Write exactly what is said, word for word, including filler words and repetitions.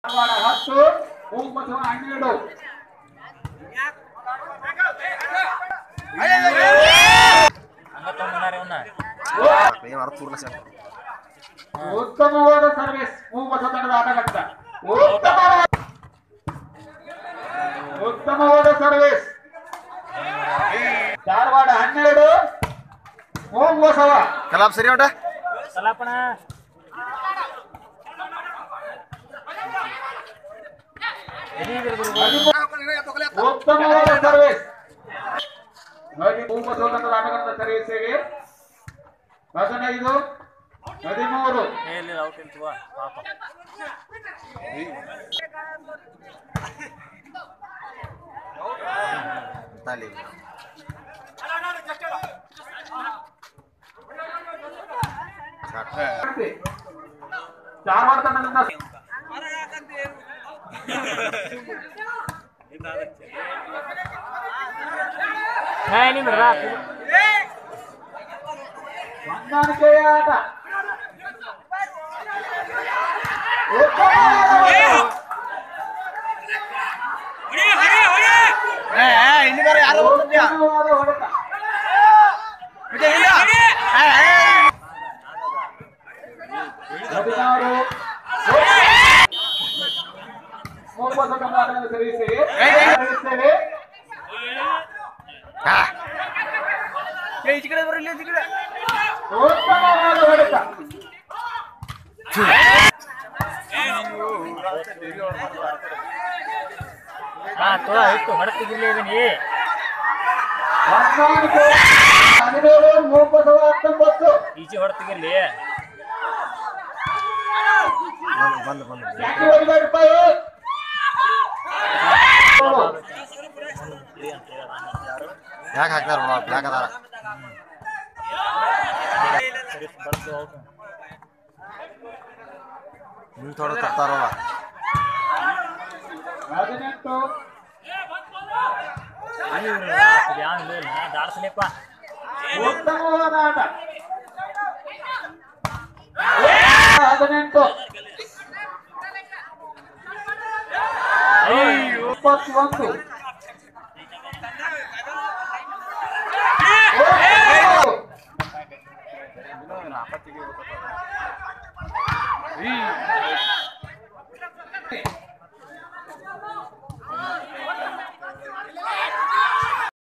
ಹತ್ತು ಒಂಬತ್ತು ಹನ್ನೆರಡು ಉತ್ತಮವಾದ ಸರ್ವಿಸ್ ಮೂವತ್ತು ತಂಡದ ಆಟಗಾರ ಉತ್ತಮವಾದ ಸರ್ವಿಸ್ ಧಾರವಾಡ ಹನ್ನೆರಡು ಮೂವಸವ ಕಲಾಪ್ ಸರಿ ಉಂಟ ಕಲಾಪಣ ಉತ್ತಮವಾದ ಸರ್ವಿಸ್ ಮೂವತ್ತು ತಂಡದ ಆಟಗಾರ ಸರ್ವಿಸ್ಗೆ ಹದಿನೈದು ಹದಿಮೂರು ಧಾರವಾಡ ತಂಡದಿಂದ ಹೊಂದಾಣಿಕೆಯ ಆಟ ಹೊಡೆತ ಹದಿನಾರು ಮೂವತ್ತು ತಂಡ ಸೇರಿಸಿ ಉತ್ತಮವಾದ ಹೊಡೆತ ಹೊಡೆತಿದ್ದೀನಿ ಹದಿನೇಳು ಮೂವತ್ತು ಹತ್ತೊಂಬತ್ತು ಈಚೆ ಹೊಡೆತಿಗಿರ್ಲಿ ಬಂದು ಬಂದು ರೂಪಾಯಿ ಯಾಕೆ ಹಾಕ್ತಾರ ಬ್ಲ್ಯಾಕ್ ಅದಾರ ನೀವು ಥೋಡ ತರ್ತಾರಲ್ಲ ಹದಿನೆಂಟು ದಾಡ್ಸಲಿಪ್ಪ ಉತ್ತಮವಾದ ಆಟ ಹದಿನೆಂಟು ಇಪ್ಪತ್ತೊಂದು